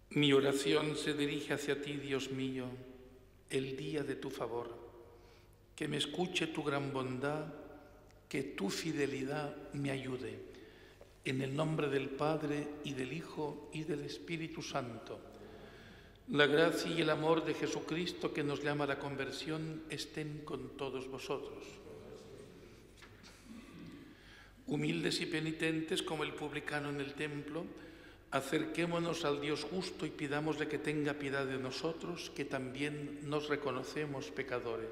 Mi oración se dirige hacia ti, Dios mío, el día de tu favor. Que me escuche tu gran bondad, que tu fidelidad me ayude. En el nombre del Padre, y del Hijo, y del Espíritu Santo. La gracia y el amor de Jesucristo, que nos llama a la conversión, estén con todos vosotros. Humildes y penitentes como el publicano en el templo, acerquémonos al Dios justo y pidámosle que tenga piedad de nosotros, que también nos reconocemos pecadores.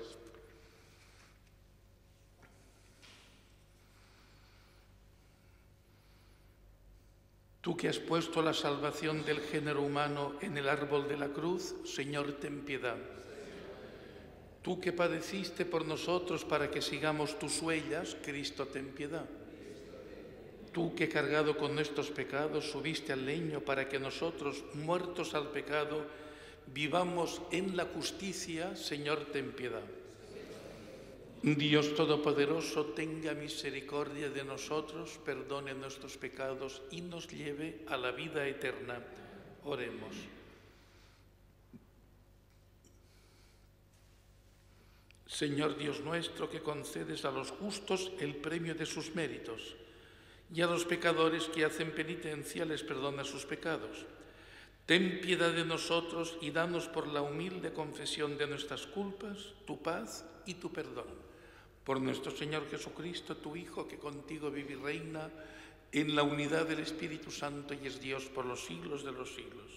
Tú que has puesto la salvación del género humano en el árbol de la cruz, Señor, ten piedad. Tú que padeciste por nosotros para que sigamos tus huellas, Cristo, ten piedad. Tú que cargado con nuestros pecados subiste al leño para que nosotros, muertos al pecado, vivamos en la justicia, Señor, ten piedad. Dios Todopoderoso, tenga misericordia de nosotros, perdone nuestros pecados y nos lleve a la vida eterna. Oremos. Señor Dios nuestro, que concedes a los justos el premio de sus méritos, y a los pecadores que hacen penitencia les perdona sus pecados. Ten piedad de nosotros y danos por la humilde confesión de nuestras culpas, tu paz y tu perdón. Por nuestro Señor Jesucristo, tu Hijo, que contigo vive y reina en la unidad del Espíritu Santo y es Dios por los siglos de los siglos.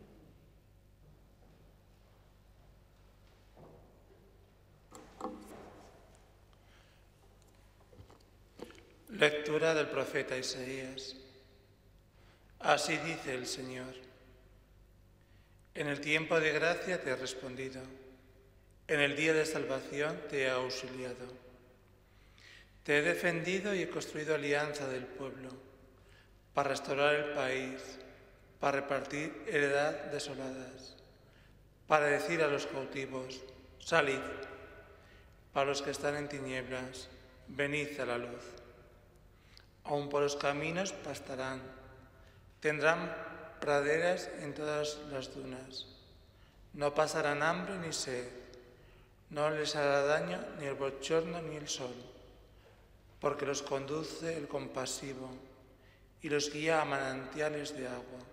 Lectura del profeta Isaías. Así dice el Señor: en el tiempo de gracia te he respondido, en el día de salvación te he auxiliado. Te he defendido y he construido alianza del pueblo, para restaurar el país, para repartir heredad desoladas, para decir a los cautivos, salid, para los que están en tinieblas, venid a la luz. Aun por los caminos pastarán, tendrán praderas en todas las dunas. No pasarán hambre ni sed, no les hará daño ni el bochorno ni el sol, porque los conduce el compasivo y los guía a manantiales de agua.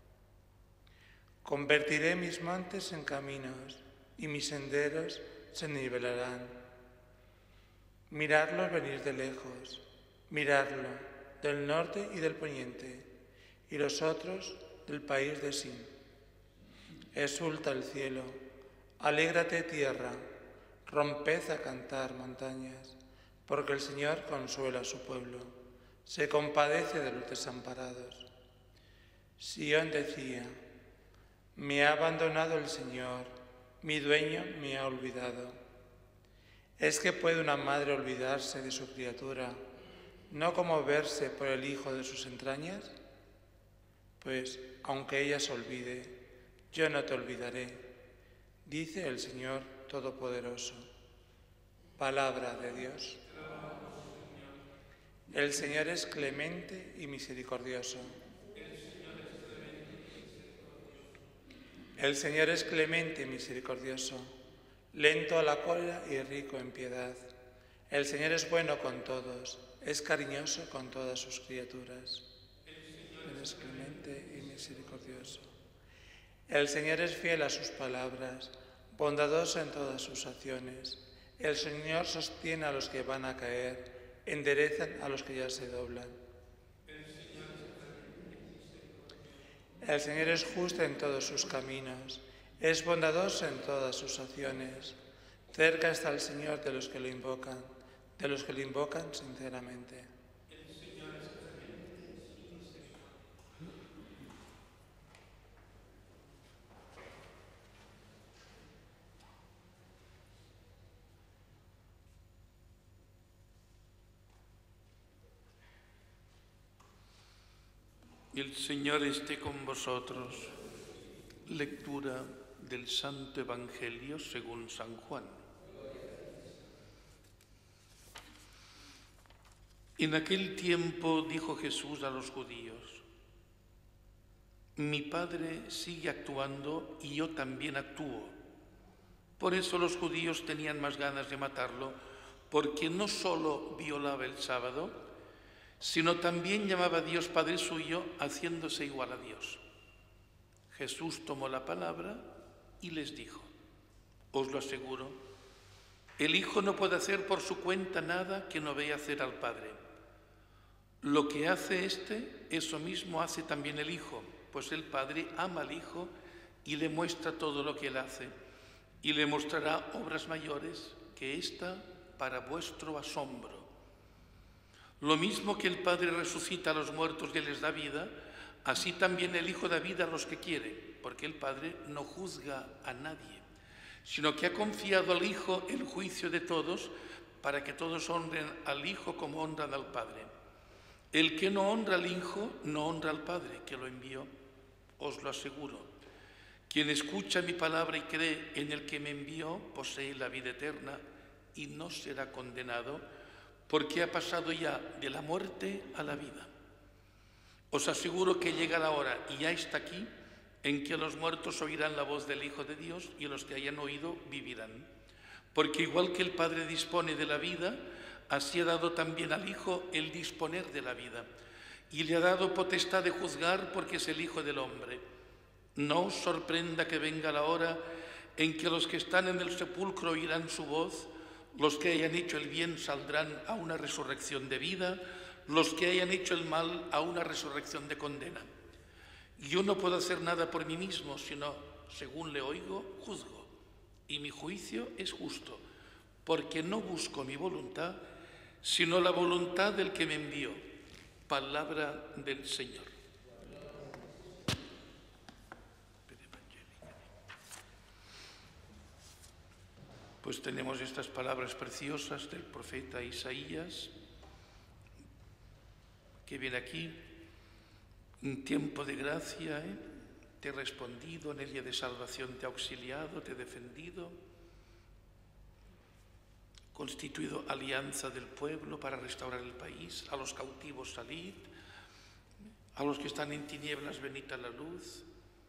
Convertiré mis montes en caminos y mis senderos se nivelarán. Miradlos venir de lejos, miradlo del norte y del poniente, y los otros del país de Sin. Exulta el cielo, alégrate tierra, romped a cantar montañas, porque el Señor consuela a su pueblo, se compadece de los desamparados. Sión decía: me ha abandonado el Señor, mi dueño me ha olvidado. ¿Es que puede una madre olvidarse de su criatura, no conmoverse por el hijo de sus entrañas? Pues, aunque ella se olvide, yo no te olvidaré, dice el Señor Todopoderoso. Palabra de Dios. El Señor es clemente y misericordioso. El Señor es clemente y misericordioso, lento a la cólera y rico en piedad. El Señor es bueno con todos, es cariñoso con todas sus criaturas. Él es clemente y misericordioso. El Señor es fiel a sus palabras, bondadoso en todas sus acciones. El Señor sostiene a los que van a caer, endereza a los que ya se doblan. El Señor es justo en todos sus caminos, es bondadoso en todas sus acciones. Cerca está el Señor de los que lo invocan sinceramente. El Señor esté con vosotros. Lectura del Santo Evangelio según San Juan. En aquel tiempo dijo Jesús a los judíos: Mi Padre sigue actuando y yo también actúo. Por eso los judíos tenían más ganas de matarlo, porque no solo violaba el sábado, sino también llamaba a Dios Padre suyo, haciéndose igual a Dios. Jesús tomó la palabra y les dijo: os lo aseguro, el Hijo no puede hacer por su cuenta nada que no vea hacer al Padre. Lo que hace éste, eso mismo hace también el Hijo, pues el Padre ama al Hijo y le muestra todo lo que él hace, y le mostrará obras mayores que ésta para vuestro asombro. Lo mismo que el Padre resucita a los muertos y les da vida, así también el Hijo da vida a los que quiere, porque el Padre no juzga a nadie, sino que ha confiado al Hijo el juicio de todos, para que todos honren al Hijo como honran al Padre. El que no honra al Hijo, no honra al Padre que lo envió. Os lo aseguro. Quien escucha mi palabra y cree en el que me envió, posee la vida eterna y no será condenado, porque ha pasado ya de la muerte a la vida. Os aseguro que llega la hora, y ya está aquí, en que los muertos oirán la voz del Hijo de Dios, y los que hayan oído vivirán. Porque igual que el Padre dispone de la vida, así ha dado también al Hijo el disponer de la vida, y le ha dado potestad de juzgar, porque es el Hijo del hombre. No os sorprenda que venga la hora en que los que están en el sepulcro oirán su voz, los que hayan hecho el bien saldrán a una resurrección de vida, los que hayan hecho el mal a una resurrección de condena. Yo no puedo hacer nada por mí mismo, sino, según le oigo, juzgo, y mi juicio es justo, porque no busco mi voluntad, sino la voluntad del que me envió. Palabra del Señor. Pues tenemos estas palabras preciosas del profeta Isaías, que viene aquí: en tiempo de gracia, te he respondido, en el día de salvación te he auxiliado, te he defendido, constituido alianza del pueblo para restaurar el país, a los cautivos salid, a los que están en tinieblas venid a la luz.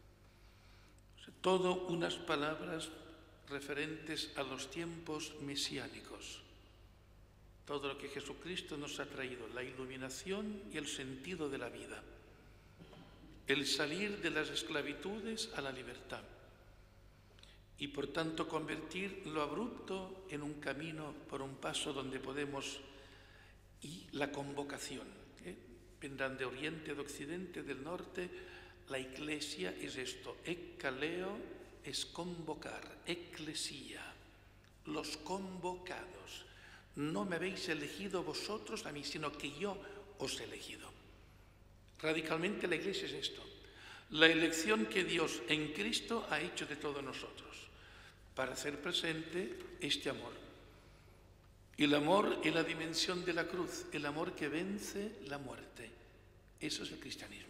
Todo unas palabras referentes a los tiempos mesiánicos. Todo lo que Jesucristo nos ha traído, la iluminación y el sentido de la vida, el salir de las esclavitudes a la libertad y por tanto convertir lo abrupto en un camino por un paso donde podemos, y la convocación. Vendrán de oriente, de occidente, del norte. La Iglesia es esto: ekkaleo es convocar, eclesía, los convocados. No me habéis elegido vosotros a mí, sino que yo os he elegido. Radicalmente la Iglesia es esto: la elección que Dios en Cristo ha hecho de todos nosotros, para hacer presente este amor. El amor en la dimensión de la cruz, el amor que vence la muerte. Eso es el cristianismo.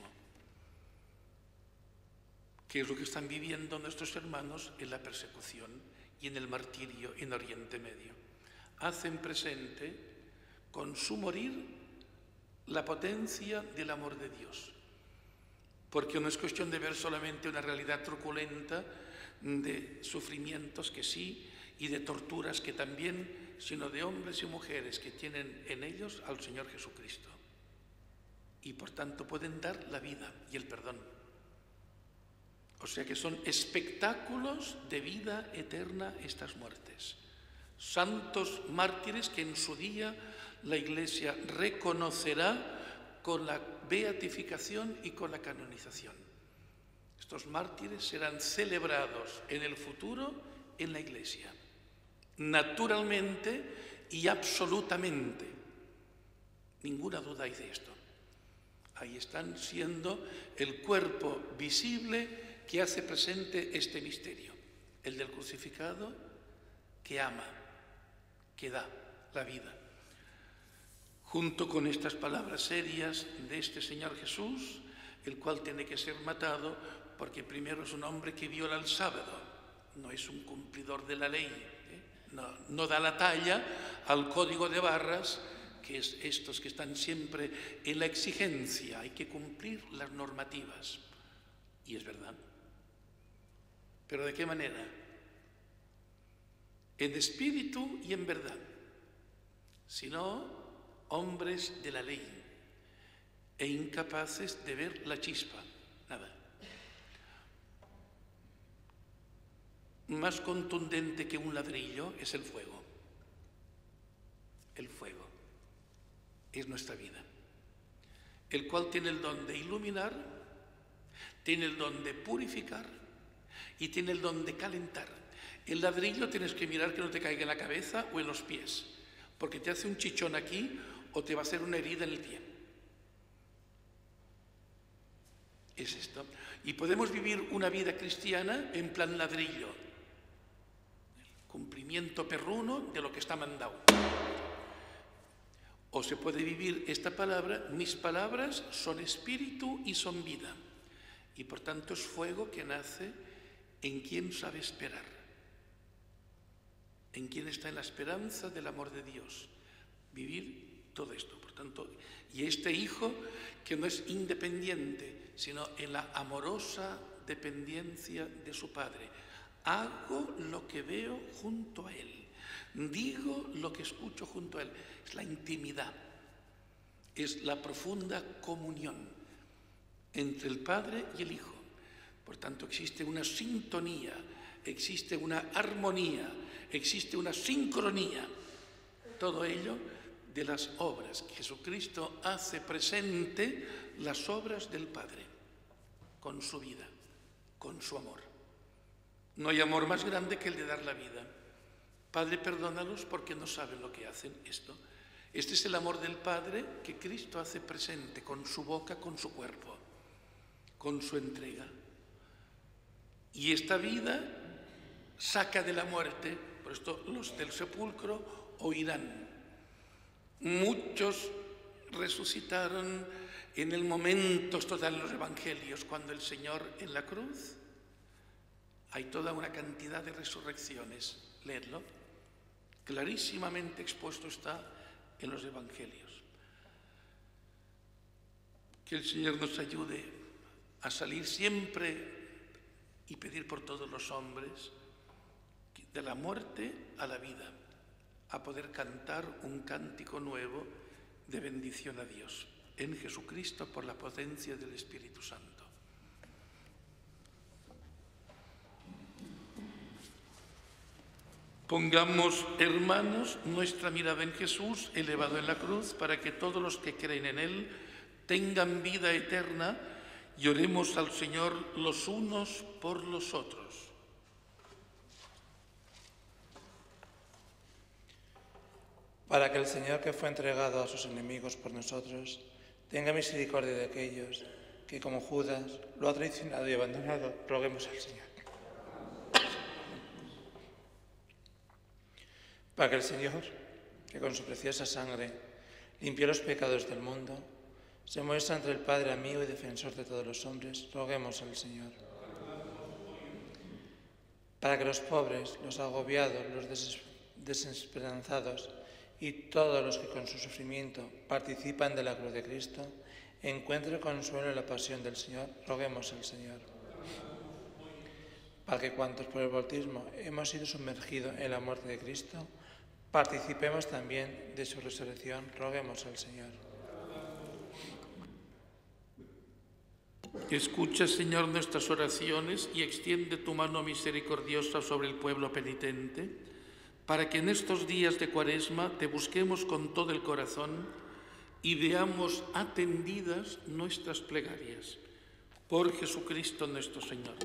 Que es lo que están viviendo nuestros hermanos en la persecución y en el martirio en Oriente Medio. Hacen presente con su morir la potencia del amor de Dios. Porque no es cuestión de ver solamente una realidad truculenta de sufrimientos que sí y de torturas que también, sino de hombres y mujeres que tienen en ellos al Señor Jesucristo. Y por tanto pueden dar la vida y el perdón. O sea que son espectáculos de vida eterna estas muertes. Santos mártires que en su día la Iglesia reconocerá con la beatificación y con la canonización. Estos mártires serán celebrados en el futuro en la Iglesia, naturalmente y absolutamente. Ninguna duda hay de esto. Ahí están siendo el cuerpo visible que hace presente este misterio, el del crucificado que ama, que da la vida. Junto con estas palabras serias de este Señor Jesús, el cual tiene que ser matado porque primero es un hombre que viola el sábado, no es un cumplidor de la ley, no da la talla al código de barras, que es estos que están siempre en la exigencia, hay que cumplir las normativas. Y es verdad. ¿Pero de qué manera? En espíritu y en verdad. Si no, hombres de la ley e incapaces de ver la chispa. Nada. Más contundente que un ladrillo es el fuego. El fuego es nuestra vida, el cual tiene el don de iluminar, tiene el don de purificar y tiene el don de calentar. El ladrillo tienes que mirar que no te caiga en la cabeza o en los pies, porque te hace un chichón aquí o te va a hacer una herida en el pie. Es esto. Y podemos vivir una vida cristiana en plan ladrillo, cumplimiento perruno de lo que está mandado. O se puede vivir esta palabra: mis palabras son espíritu y son vida. Y por tanto es fuego que nace en quien sabe esperar, en quien está en la esperanza del amor de Dios. Vivir todo esto, por tanto, y este hijo que no es independiente, sino en la amorosa dependencia de su padre. Hago lo que veo junto a él. Digo lo que escucho junto a él. Es la intimidad, es la profunda comunión entre el Padre y el Hijo. Por tanto, existe una sintonía, existe una armonía, existe una sincronía. Todo ello de las obras. Jesucristo hace presente las obras del Padre con su vida, con su amor. No hay amor más grande que el de dar la vida. Padre, perdónalos porque no saben lo que hacen. Este es el amor del Padre que Cristo hace presente con su boca, con su cuerpo, con su entrega. Y esta vida saca de la muerte. Por esto los del sepulcro oirán. Muchos resucitaron en el momento, esto da en los evangelios, cuando el Señor en la cruz. Hay toda una cantidad de resurrecciones. Leedlo. Clarísimamente expuesto está en los evangelios. Que el Señor nos ayude a salir siempre y pedir por todos los hombres, de la muerte a la vida, a poder cantar un cántico nuevo de bendición a Dios en Jesucristo por la potencia del Espíritu Santo. Pongamos, hermanos, nuestra mirada en Jesús, elevado en la cruz, para que todos los que creen en Él tengan vida eterna, y oremos al Señor los unos por los otros. Para que el Señor, que fue entregado a sus enemigos por nosotros, tenga misericordia de aquellos que, como Judas, lo ha traicionado y abandonado, roguemos al Señor. Para que el Señor, que con su preciosa sangre limpió los pecados del mundo, se muestra entre el Padre amigo y defensor de todos los hombres, roguemos al Señor. Para que los pobres, los agobiados, los desesperanzados y todos los que con su sufrimiento participan de la cruz de Cristo encuentren consuelo en la pasión del Señor, roguemos al Señor. Para que cuantos por el bautismo hemos sido sumergidos en la muerte de Cristo, participemos también de su resurrección, roguemos al Señor. Escucha, Señor, nuestras oraciones y extiende tu mano misericordiosa sobre el pueblo penitente, para que en estos días de Cuaresma te busquemos con todo el corazón y veamos atendidas nuestras plegarias. Por Jesucristo nuestro Señor.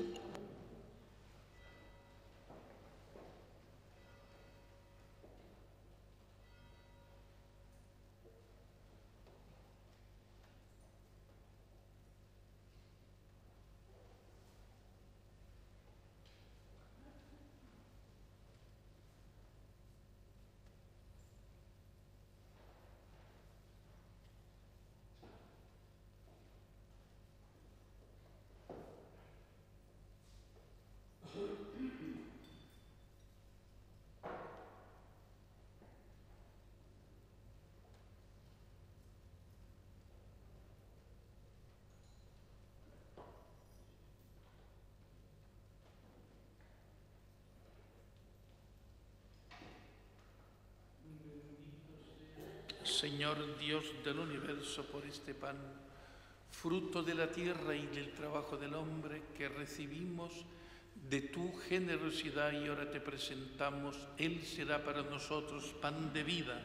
Señor Dios del universo, por este pan, fruto de la tierra y del trabajo del hombre, que recibimos de tu generosidad y ahora te presentamos, Él será para nosotros pan de vida.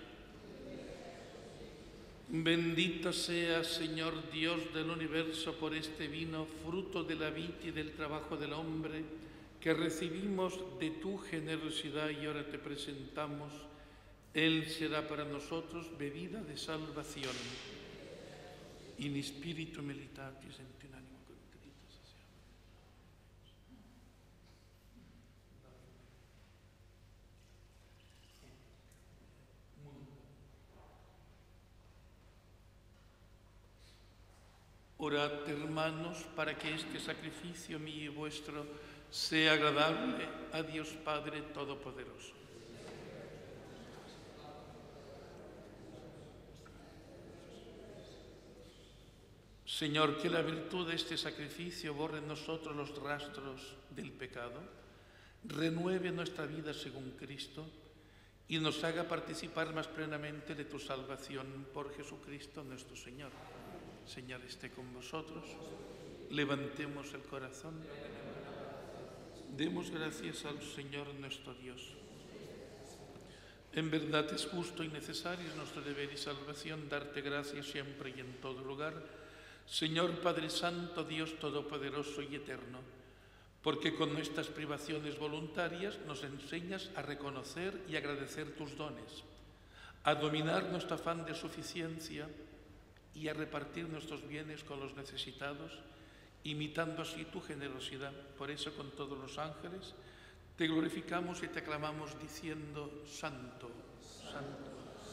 Bendito seas, Señor Dios del universo, por este vino, fruto de la vid y del trabajo del hombre, que recibimos de tu generosidad y ahora te presentamos. Él será para nosotros bebida de salvación. In spiritu militatis et in animo contritus. Orad, hermanos, para que este sacrificio mío y vuestro sea agradable a Dios Padre Todopoderoso. Señor, que la virtud de este sacrificio borre en nosotros los rastros del pecado, renueve nuestra vida según Cristo y nos haga participar más plenamente de tu salvación por Jesucristo nuestro Señor. Señor, esté con vosotros. Levantemos el corazón. Demos gracias al Señor nuestro Dios. En verdad es justo y necesario, es nuestro deber y salvación, darte gracias siempre y en todo lugar, Señor Padre Santo, Dios Todopoderoso y Eterno, porque con nuestras privaciones voluntarias nos enseñas a reconocer y agradecer tus dones, a dominar nuestro afán de suficiencia y a repartir nuestros bienes con los necesitados, imitando así tu generosidad. Por eso, con todos los ángeles, te glorificamos y te aclamamos diciendo: Santo, Santo,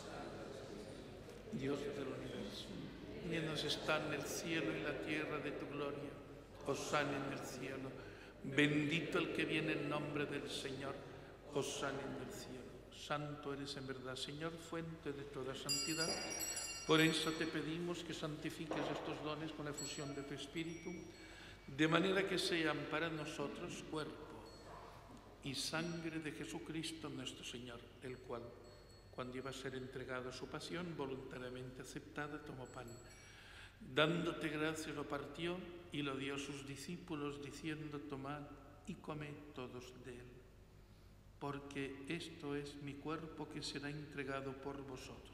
Dios del universo. Llenos están el cielo y la tierra de tu gloria. Hosana en el cielo. Bendito el que viene en nombre del Señor. Hosana en el cielo. Santo eres en verdad, Señor, fuente de toda santidad. Por eso te pedimos que santifiques estos dones con la efusión de tu Espíritu, de manera que sean para nosotros cuerpo y sangre de Jesucristo nuestro Señor, el cual, cuando iba a ser entregado a su pasión, voluntariamente aceptada, tomó pan. Dándote gracias, lo partió y lo dio a sus discípulos, diciendo: tomad y comed todos de él, porque esto es mi cuerpo que será entregado por vosotros.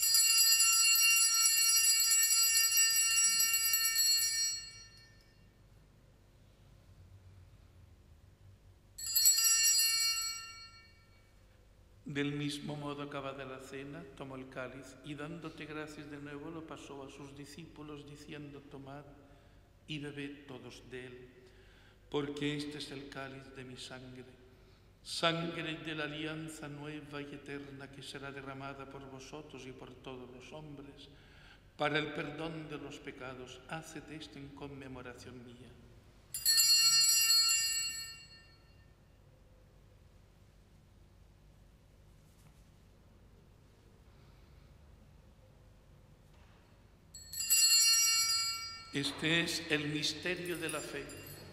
Del mismo modo, acabada la cena, tomó el cáliz y dándote gracias de nuevo lo pasó a sus discípulos diciendo: tomad y bebed todos de él, porque este es el cáliz de mi sangre, sangre de la alianza nueva y eterna que será derramada por vosotros y por todos los hombres para el perdón de los pecados. Haced esto en conmemoración mía. Este es el misterio de la fe.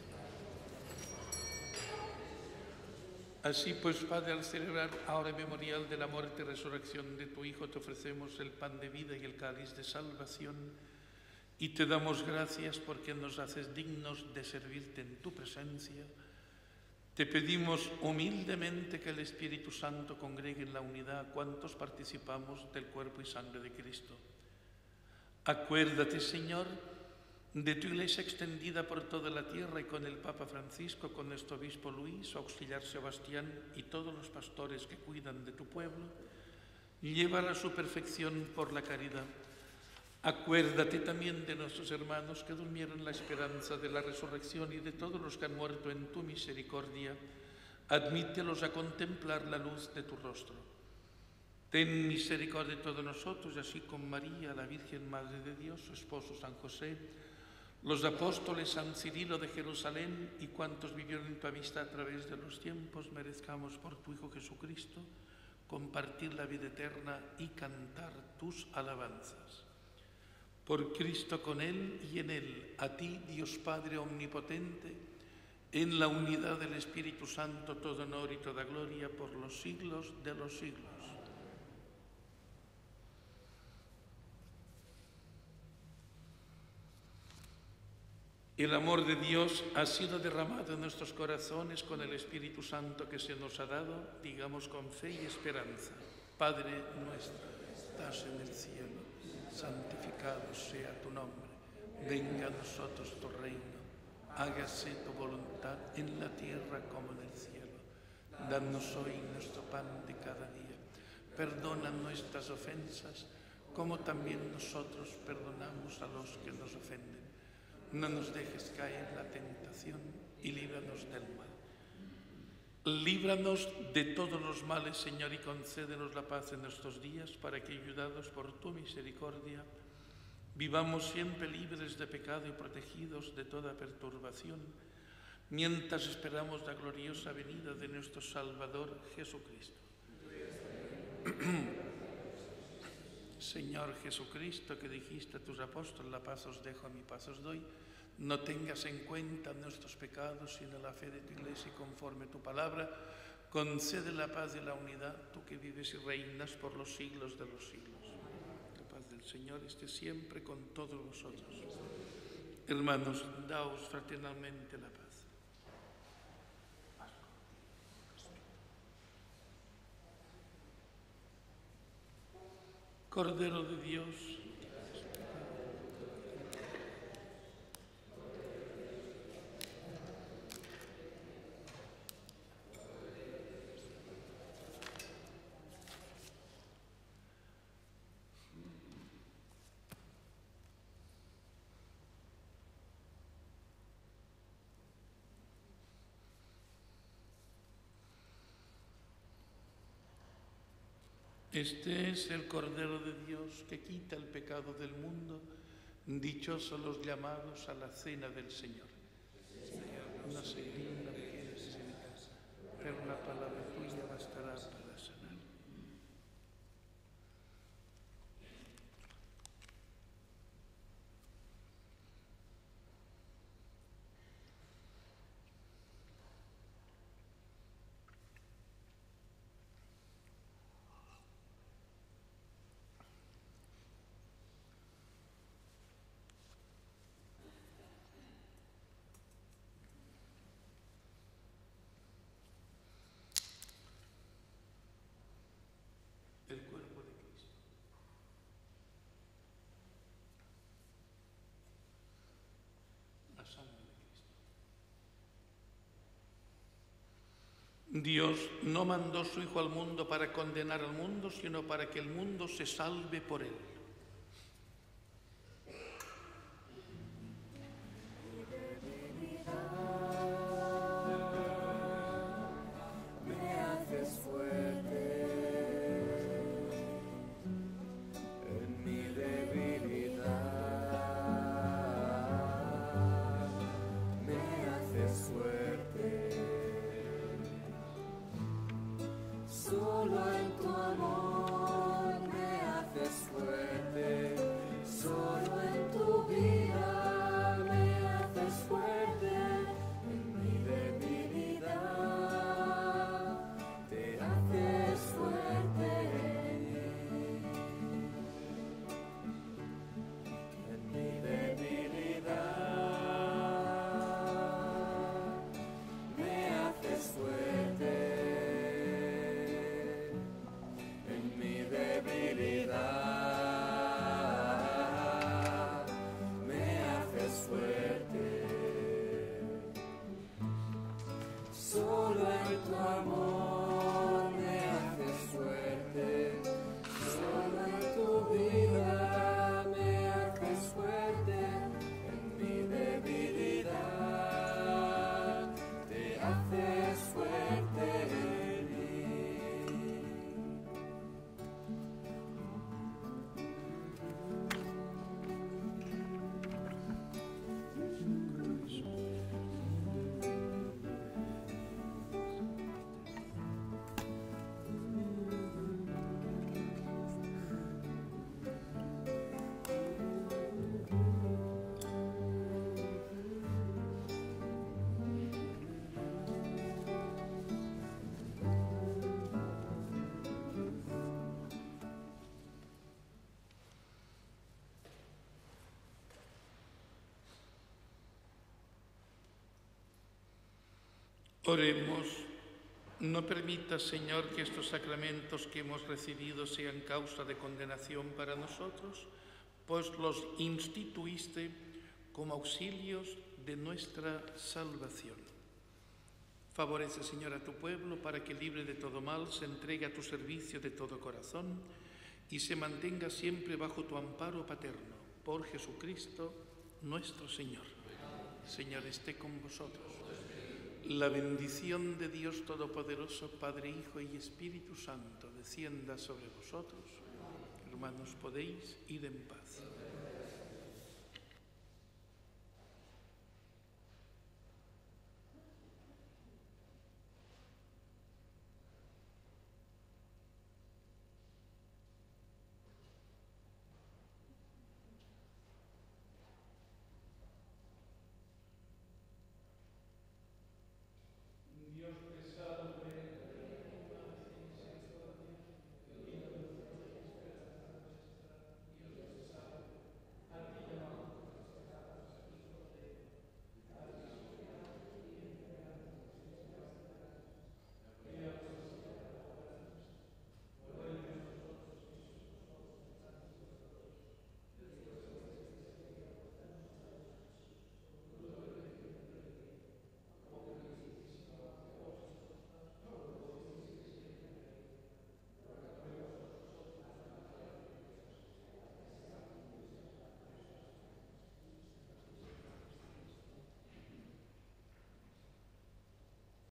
Así pues, Padre, al celebrar ahora el memorial de la muerte y resurrección de tu Hijo, te ofrecemos el pan de vida y el cáliz de salvación, y te damos gracias porque nos haces dignos de servirte en tu presencia. Te pedimos humildemente que el Espíritu Santo congregue en la unidad a cuantos participamos del cuerpo y sangre de Cristo. Acuérdate, Señor, de tu Iglesia extendida por toda la tierra y con el Papa Francisco, con nuestro obispo Luis, su auxiliar Sebastián y todos los pastores que cuidan de tu pueblo. Llévala a su perfección por la caridad. Acuérdate también de nuestros hermanos que durmieron en la esperanza de la resurrección y de todos los que han muerto en tu misericordia. Admítelos a contemplar la luz de tu rostro. Ten misericordia de todos nosotros, y así con María, la Virgen Madre de Dios, su esposo San José, los apóstoles, San Cirilo de Jerusalén y cuantos vivieron en tu amistad a través de los tiempos, merezcamos por tu Hijo Jesucristo compartir la vida eterna y cantar tus alabanzas. Por Cristo, con Él y en Él, a ti, Dios Padre omnipotente, en la unidad del Espíritu Santo, todo honor y toda gloria por los siglos de los siglos. El amor de Dios ha sido derramado en nuestros corazones con el Espíritu Santo que se nos ha dado, digamos con fe y esperanza. Padre nuestro, estás en el cielo, santificado sea tu nombre. Venga a nosotros tu reino, hágase tu voluntad en la tierra como en el cielo. Danos hoy nuestro pan de cada día. Perdona nuestras ofensas, como también nosotros perdonamos a los que nos ofenden. No nos dejes caer en la tentación y líbranos del mal. Líbranos de todos los males, Señor, y concédenos la paz en nuestros días, para que, ayudados por tu misericordia, vivamos siempre libres de pecado y protegidos de toda perturbación, mientras esperamos la gloriosa venida de nuestro Salvador Jesucristo. Señor Jesucristo, que dijiste a tus apóstoles, la paz os dejo, mi paz os doy, no tengas en cuenta nuestros pecados, sino la fe de tu Iglesia, y conforme tu palabra, concede la paz y la unidad, tú que vives y reinas por los siglos de los siglos. La paz del Señor esté siempre con todos vosotros. Hermanos, daos fraternalmente la paz. Cordero de Dios, este es el Cordero de Dios que quita el pecado del mundo. Dichosos los llamados a la cena del Señor. No sé ni una mujer en mi casa, pero una palabra tuya bastará para sanar. El cuerpo de Cristo. La sangre de Cristo. Dios no mandó su Hijo al mundo para condenar al mundo, sino para que el mundo se salve por él. Oremos. No permitas, Señor, que estos sacramentos que hemos recibido sean causa de condenación para nosotros, pues los instituiste como auxilios de nuestra salvación. Favorece, Señor, a tu pueblo para que, libre de todo mal, se entregue a tu servicio de todo corazón y se mantenga siempre bajo tu amparo paterno. Por Jesucristo, nuestro Señor. Señor, esté con vosotros. La bendición de Dios Todopoderoso, Padre, Hijo y Espíritu Santo, descienda sobre vosotros. Hermanos, podéis ir en paz.